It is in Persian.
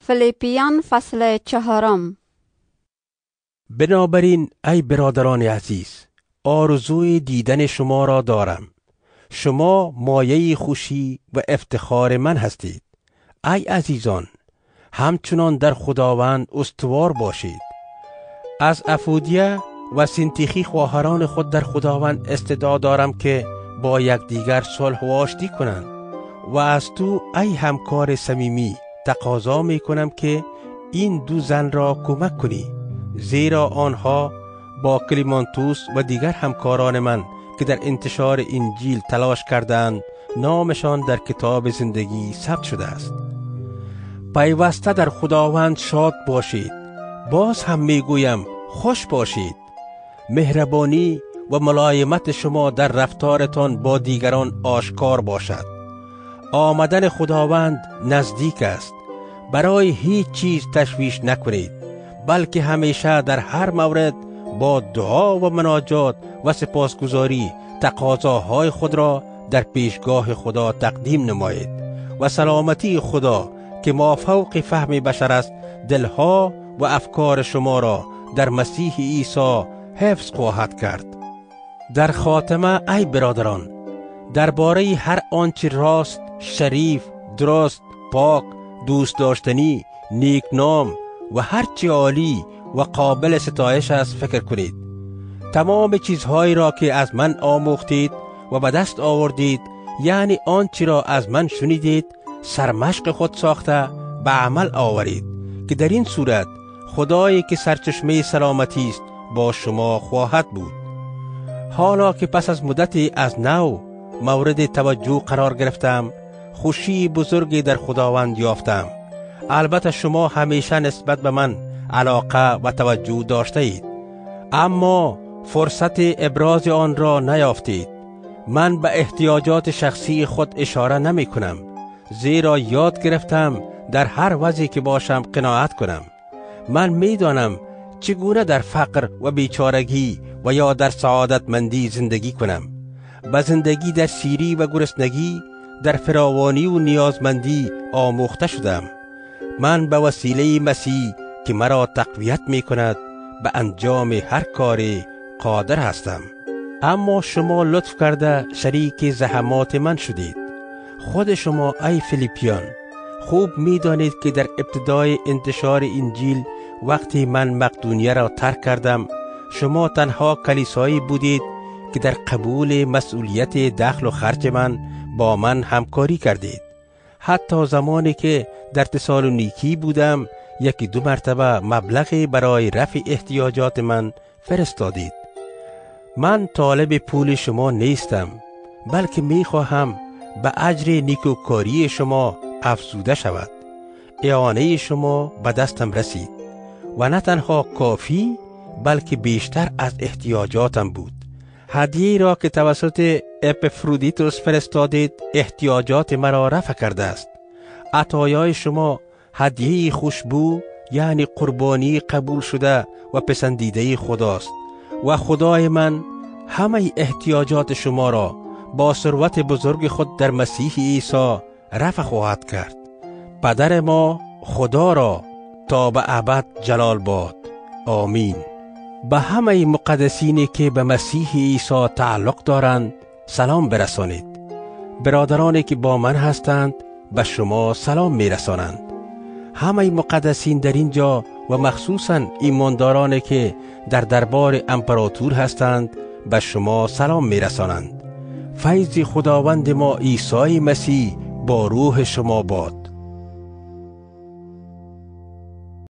فیلیپیان فصل 4. بنابراین ای برادران عزیز، آرزوی دیدن شما را دارم. شما مایه خوشی و افتخار من هستید. ای عزیزان، همچنان در خداوند استوار باشید. از افودیه و سینتیخی خواهران خود در خداوند استدعا دارم که با یکدیگر صلح و آشتی کنند و از تو ای همکار صمیمی تقاضا می کنم که این دو زن را کمک کنی، زیرا آنها با کلیمانتوس و دیگر همکاران من که در انتشار انجیل تلاش کردند نامشان در کتاب زندگی ثبت شده است. پیوسته در خداوند شاد باشید. باز هم میگویم خوش باشید. مهربانی و ملایمت شما در رفتارتان با دیگران آشکار باشد. آمدن خداوند نزدیک است. برای هیچ چیز تشویش نکنید، بلکه همیشه در هر مورد با دعا و مناجات و سپاسگزاری تقاضاهای خود را در پیشگاه خدا تقدیم نمایید و سلامتی خدا که مافوق فهم بشر است دلها و افکار شما را در مسیح عیسی حفظ خواهد کرد. در خاتمه ای برادران، درباره هر آنچه راست، شریف، درست، پاک، دوست داشتنی، نیک نام و هر چه عالی و قابل ستایش است فکر کنید. تمام چیزهایی را که از من آموختید و به دست آوردید، یعنی آنچه را از من شنیدید، سرمشق خود ساخته به عمل آورید، که در این صورت خدایی که سرچشمه سلامتی است با شما خواهد بود. حالا که پس از مدتی از نو مورد توجه قرار گرفتم، خوشی بزرگی در خداوند یافتم. البته شما همیشه نسبت به من علاقه و توجه داشته اید، اما فرصت ابراز آن را نیافتید. من به احتیاجات شخصی خود اشاره نمی کنم، زیرا یاد گرفتم در هر وضعی که باشم قناعت کنم. من می دانم چگونه در فقر و بیچارگی و یا در سعادتمندی زندگی کنم. به زندگی در سیری و گرسنگی، در فراوانی و نیازمندی آموخته شدم. من به وسیله مسیح که مرا تقویت می کند به انجام هر کاری قادر هستم. اما شما لطف کرده شریک زحمات من شدید. خود شما ای فیلیپیان خوب می دانید که در ابتدای انتشار انجیل وقتی من مقدونیه را ترک کردم، شما تنها کلیسایی بودید که در قبول مسئولیت دخل و خرج من با من همکاری کردید. حتی زمانی که در تسالونیکی بودم 1-2 مرتبه مبلغی برای رفع احتیاجات من فرستادید. من طالب پول شما نیستم، بلکه می خواهم به اجر نیکوکاری شما افزوده شود. اعانه شما به دستم رسید و نه تنها کافی بلکه بیشتر از احتیاجاتم بود. هدیه را که توسط اپفرودیتوس فرستادید احتیاجات مرا رفع کرده است. عطایای شما هدیه خوشبو، یعنی قربانی قبول شده و پسندیده خداست و خدای من همه احتیاجات شما را با ثروت بزرگ خود در مسیح عیسی رفع خواهد کرد. پدر ما خدا را تا به ابد جلال باد. آمین. به همه مقدسینی که به مسیح عیسی تعلق دارند سلام برسانید. برادرانی که با من هستند به شما سلام میرسانند. همه مقدسین در اینجا و مخصوصاً ایماندارانی که در دربار امپراتور هستند به شما سلام میرسانند. فیض خداوند ما عیسی مسیح با روح شما باد.